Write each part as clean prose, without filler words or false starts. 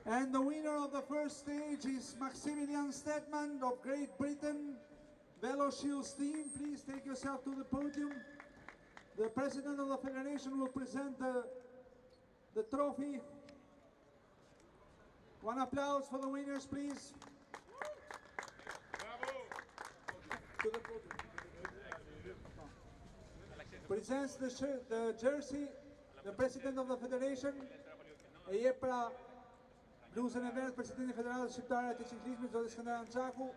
And the winner of the first stage is Maximilian Stedman of Great Britain, Velocious team. Please take yourself to the podium. The president of the federation will present the trophy. One applause for the winners, please. To the podium. Presents the jersey, the president of the federation. E je pra bluzën e vet presidenti i Federatës Shqiptare të Ciklizmit, zoti Skënderaj Ançaku.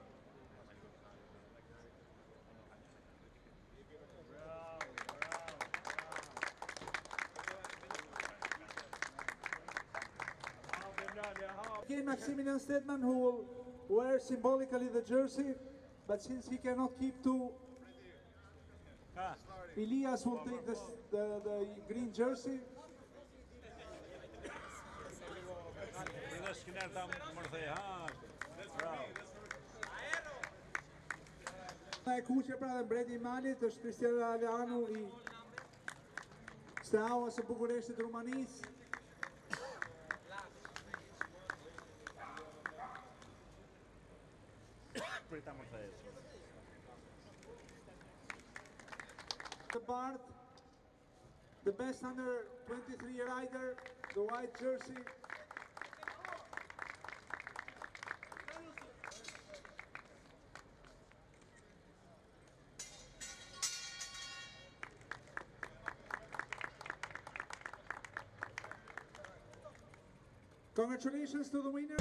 Again, Maximilian Stedman, who will wear symbolically the jersey, but since he cannot keep two, Elias will take the green jersey. E kuqe pra dhe mbreti i Malit është Cristiano Aleanu i Steaua së Bukureshtit Rumanisë. The Bart, the best under 23 rider, the white jersey. Congratulations to the winner.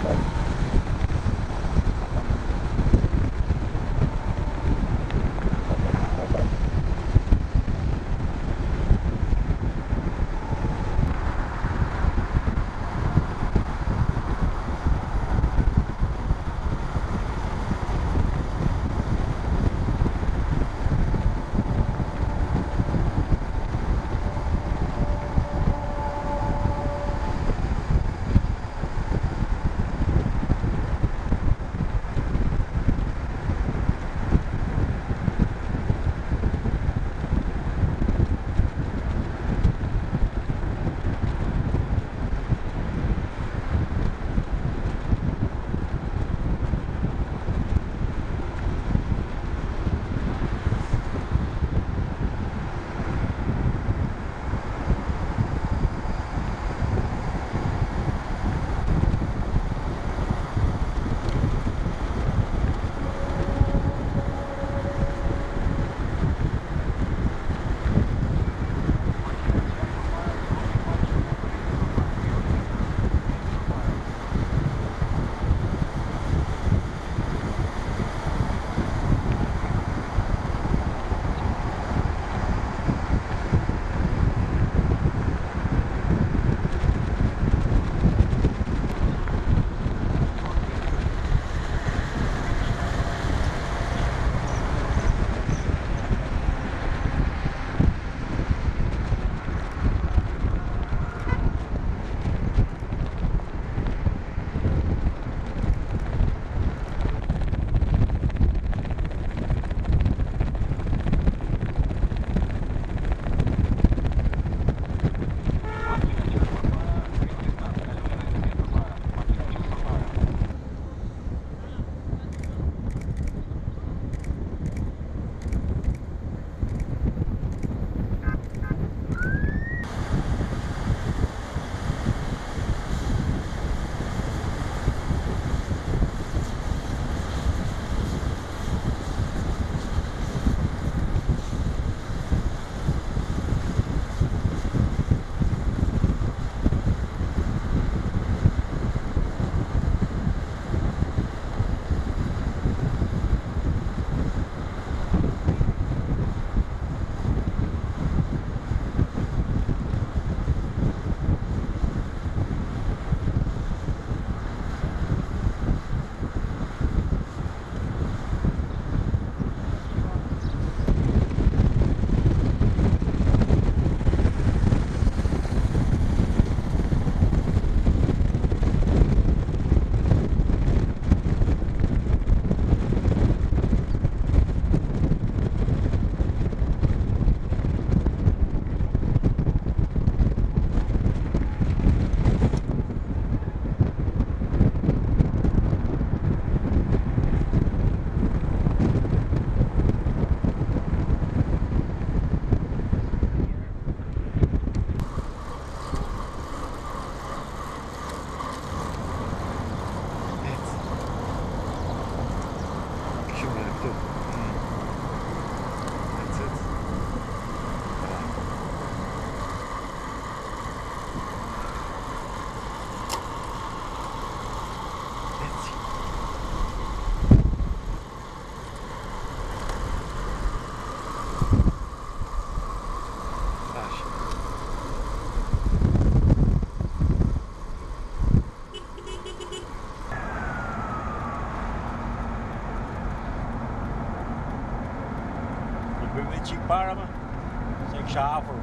para me, zeg schavel.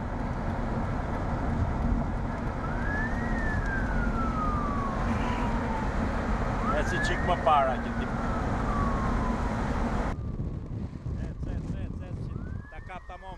Essa é chique para aqui. Tá capta mão.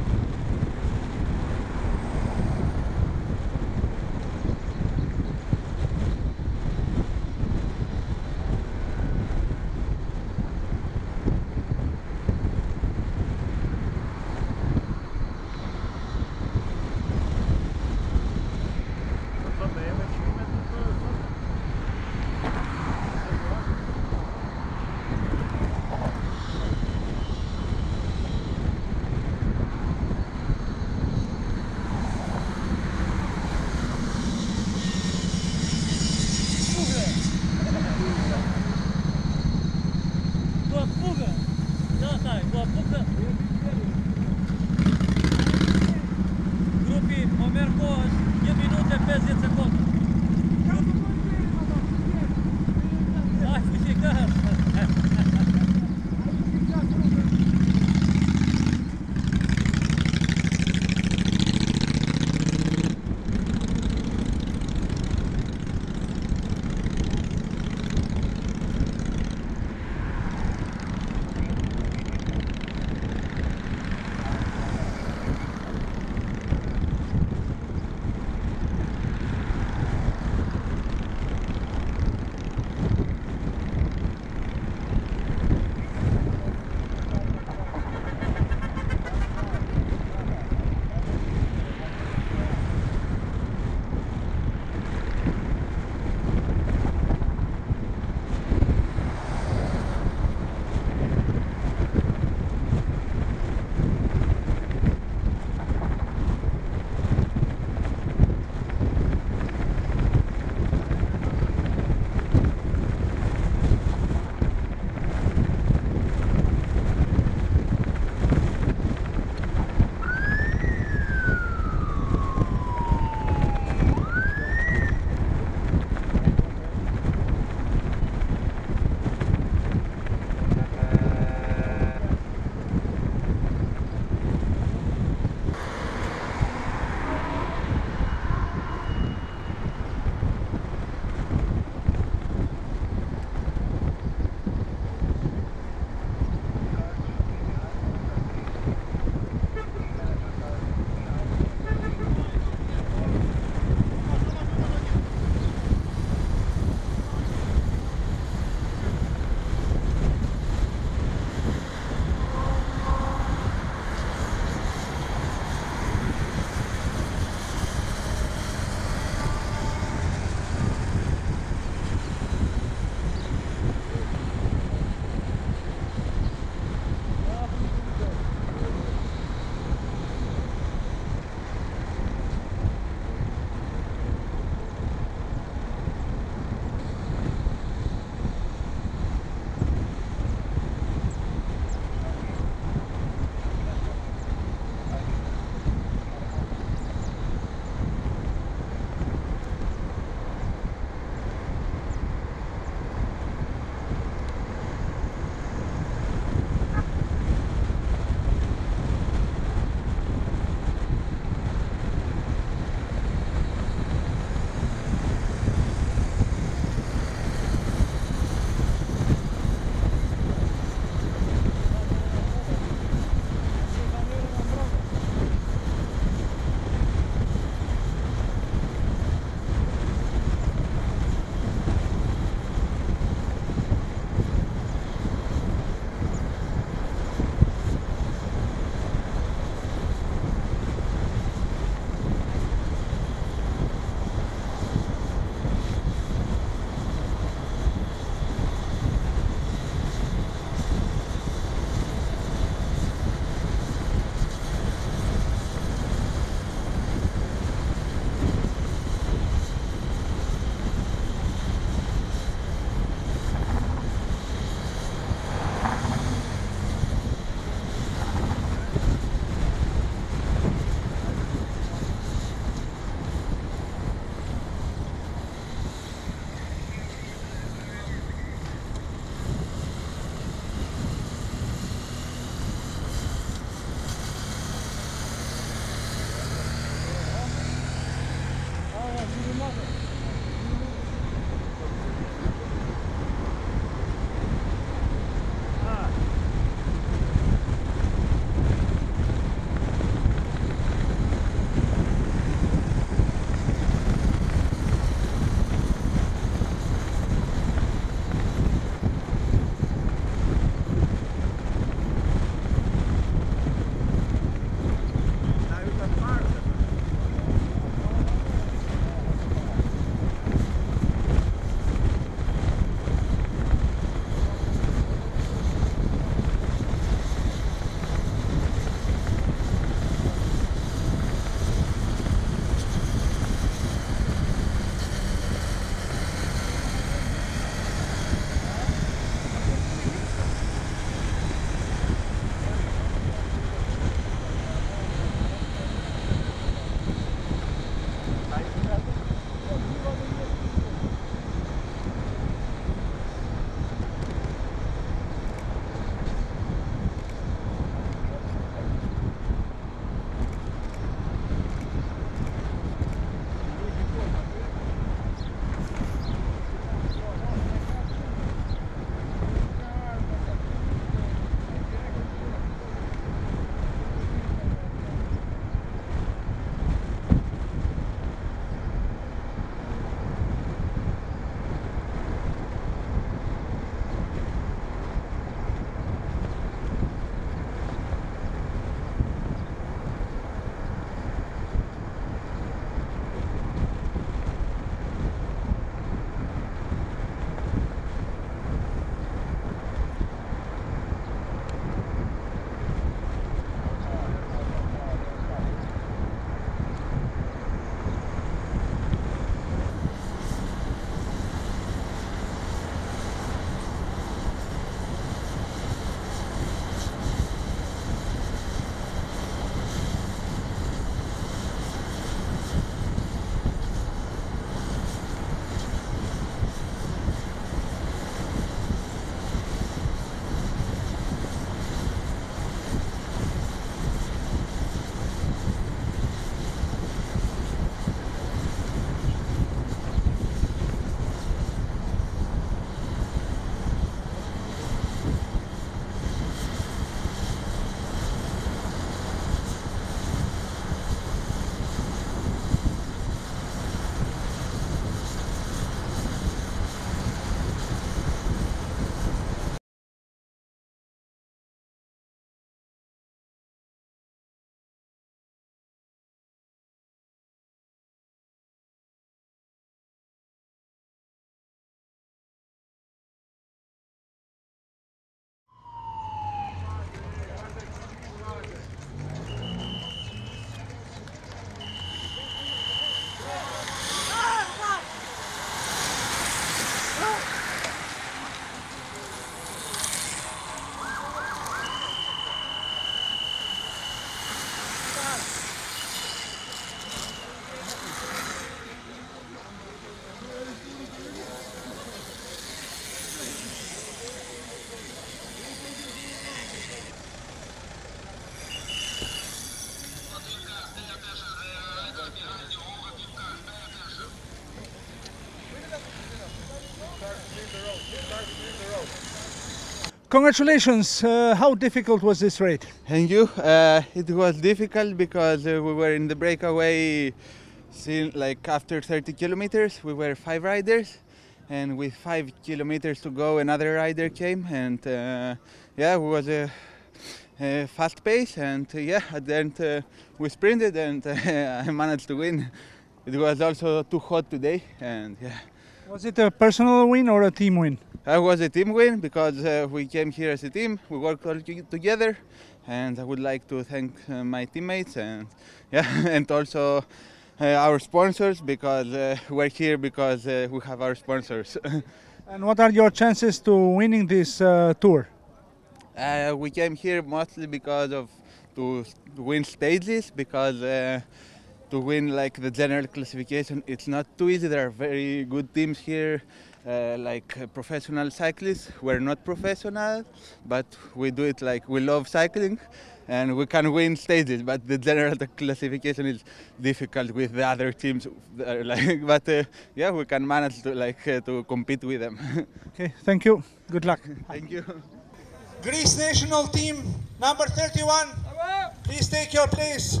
Congratulations. How difficult was this race? Thank you. It was difficult because we were in the breakaway like after 30 kilometers. We were 5 riders, and with 5 kilometers to go, another rider came, and yeah, it was a fast pace, and yeah, at the end we sprinted, and I managed to win. It was also too hot today, and yeah. Was it a personal win or a team win? It was a team win because we came here as a team. We worked all together, and I would like to thank my teammates and yeah, and also our sponsors, because we're here because we have our sponsors. And what are your chances to winning this tour? We came here mostly because of to win stages, because to win like the general classification, it's not too easy. There are very good teams here, like professional cyclists. We're not professional, but we do it like we love cycling, and we can win stages. But the general classification is difficult with the other teams. Like, but yeah, we can manage to to compete with them. Okay, thank you. Good luck. Thank you. Greece national team number 31. Please take your place.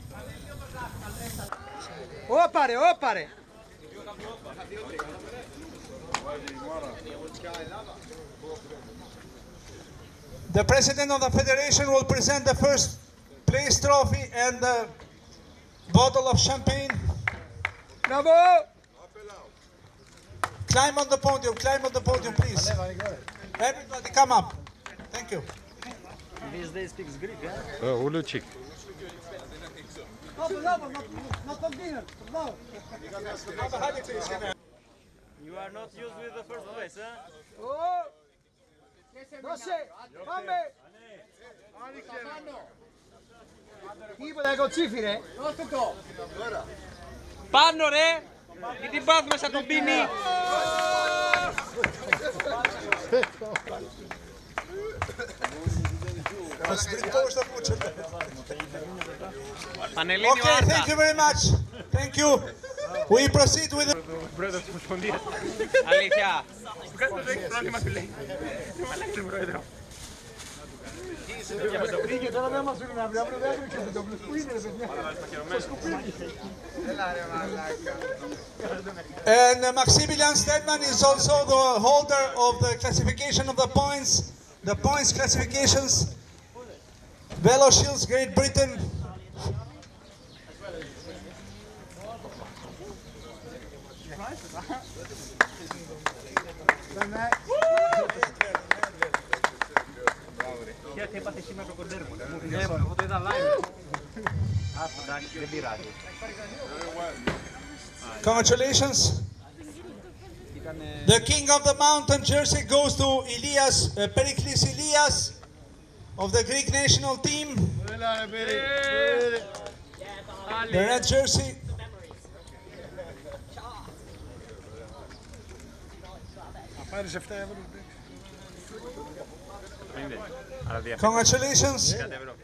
Opare, opare. The president of the federation will present the first place trophy and the bottle of champagne. Bravo! Climb on the podium, please. Everybody come up. Thank you. These days speaks Greek, yeah? Ulucik. You are not used with the first place, huh? Δώσε, πάμε! Τίποτα, έχω τσίφι ρε. Δώστε το. Πάνω ρε! Και την πάθουμε σαν τον πίνι. Okay, thank you very much. Thank you. We proceed with the... Αλήθεια. And Maximilian Stedman is also the holder of the classification of the points classifications. Velo Shields, Great Britain. Congratulations. The king of the mountain jersey goes to Elias, Periklis Elias of the Greek national team. The red jersey. Congratulations.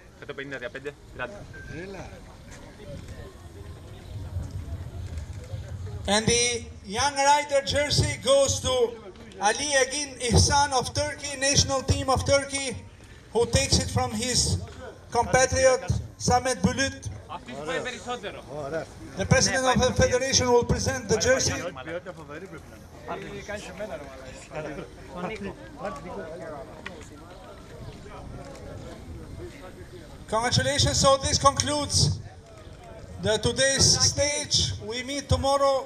And the young rider jersey goes to Ali Egin Ihsan of Turkey, national team of Turkey, who takes it from his compatriot Samet Bulut. The president of the federation will present the jersey. Congratulations. So this concludes today's stage. We meet tomorrow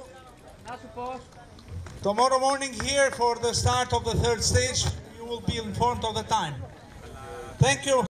morning here for the start of the third stage. You will be informed of the time. Thank you.